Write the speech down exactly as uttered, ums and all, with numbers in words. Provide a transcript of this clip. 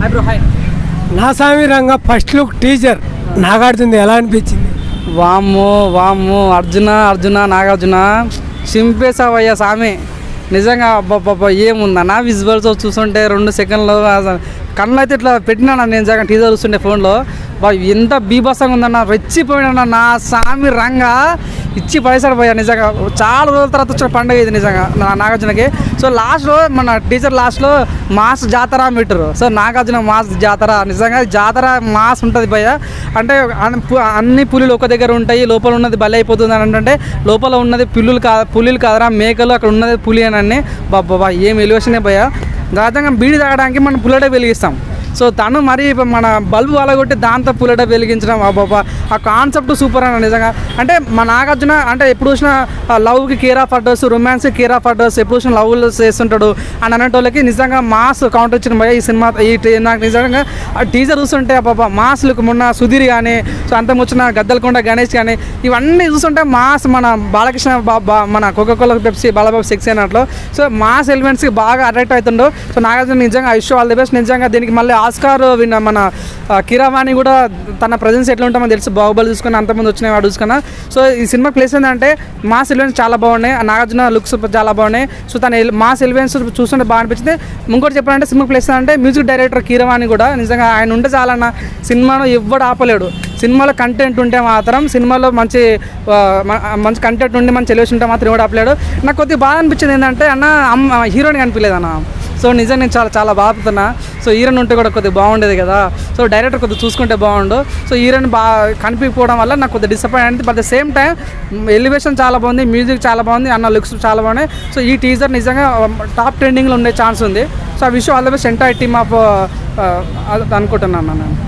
Bro hi. నా సామి రంగ ఫస్ట్ లుక్ టీజర్ నాగార్జున ఎలా అనిపించింది? వామ్మో వామ్మో అర్జున అర్జున నాగార్జున చింపేసావయ్యా సామి. నిజంగా అబ్బాబ్బా ఏముందన్న విజువల్స్ చూస్తుంటే రెండు సెకండ్లో కళ్ళు అయితే ఇట్లా పెట్టినా నేను నిజంగా టీజర్ చూస్తుంటే ఫోన్లో బా ఎంత బీభత్సంగా ఉందన్న, రెచ్చిపోయినా నా సామి రంగా ఇచ్చి పడేసాడు పోయా. నిజంగా చాలా రోజుల తర్వాత వచ్చిన పండుగ ఇది నిజంగా నా నాగార్జునకి. సో లాస్ట్లో మన టీచర్ లాస్ట్లో మాస్ జాతర మీటరు. సో నాగార్జున మాస్ జాతర నిజంగా జాతర మాస్ ఉంటుంది భయ్య. అంటే అన్ని పులులు ఒక దగ్గర ఉంటాయి, లోపల ఉన్నది బలి అయిపోతుంది అని అంటే లోపల ఉన్నది పులులు కా పులులు కాదరా మేకలు, అక్కడ ఉన్నది పులి అని బాబా ఏం ఎలివేషనే భయ్య. దాదాపుగా బీడి తాగడానికి మనం పుల్లడే వెలిగిస్తాం. సో తను మరి మన బల్బు వలగొట్టి దాంతో పుల్లట వెలిగించడం బాబా ఆ కాన్సెప్ట్ సూపర్ అన్న నిజంగా. అంటే మా నాగార్జున అంటే ఎప్పుడు చూసినా లవ్కి కేర్ ఆఫ్ అడ్రస్, రొమాన్స్కి కేర్ ఆఫ్ అడ్రస్, ఎప్పుడు చూసినా లవ్లు చేస్తుంటాడు అని అనేటోళ్ళకి నిజంగా మాస్ కౌంటర్ ఇచ్చిన భయ ఈ సినిమా. ఈ నాకు నిజంగా ఆ టీజర్ చూస్తుంటే బాబా మాస్ లుక్. మొన్న సుధీర్ కానీ, సో అంతం వచ్చిన గద్దలకొండ గణేష్ కానీ ఇవన్నీ చూస్తుంటే మాస్. మన బాలకృష్ణ బాబా మన కోకోకోలా పెప్సీ బాలబాబు సెక్స్ అయినట్లు. సో మాస్ ఎలిమెంట్స్కి బాగా అట్రాక్ట్ అవుతుండో. సో నాగార్జున నిజంగా I wish all the best. నిజంగా దీనికి మళ్ళీ ఆస్కార్ విన్న మన కీరవాణి కూడా తన ప్రజెన్స్ ఎట్లా ఉంటామో తెలుసు. బాహుబలి చూసుకుని అంతమంది వచ్చినాయి వాడు చూసుకున్నా. సో ఈ సినిమా ప్లేస్ ఏంటంటే మాస్ ఎలివెన్స్ చాలా బాగున్నాయి, నాగార్జున లుక్స్ చాలా బాగున్నాయి. సో తన మాస్ ఎలివెన్స్ చూస్తుంటే బాగా అనిపించింది. ఇంకోటి చెప్పాలంటే సినిమా ప్లేస్ అంటే మ్యూజిక్ డైరెక్టర్ కీరవాణి కూడా నిజంగా ఆయన ఉంటే చాలన్న సినిమాను ఎవ్వడు ఆపలేడు. సినిమాలో కంటెంట్ ఉంటే మాత్రం, సినిమాలో మంచి మంచి కంటెంట్ ఉండి మంచి ఎలివేషన్ ఉంటే మాత్రం ఎవడు ఆపలేడు. నాకు కొద్దిగా బాగా అనిపించింది ఏంటంటే అన్న అమ్మ హీరోయిన్ కనిపించలేదు అన్న. సో నిజంగా నేను చాలా చాలా బాగుతున్నా. సో హీరోయిన్ ఉంటే కూడా కొద్దిగా బాగుండేది కదా. సో డైరెక్టర్ కొద్దిగా చూసుకుంటే బాగుండు. సో హీరోయిన్ బాగా కనిపించకపోవడం వల్ల నాకు కొద్దిగా డిసప్పాయింట్ అయింది. But the same time elevation చాలా బాగుంది, మ్యూజిక్ చాలా బాగుంది, అన్న లుక్స్ చాలా బాగున్నాయి. సో ఈ టీజర్ నిజంగా టాప్ ట్రెండింగ్లో ఉండే ఛాన్స్ ఉంది. సో ఆ విషయం all the best entire team of అనుకుంటున్నాను నేను.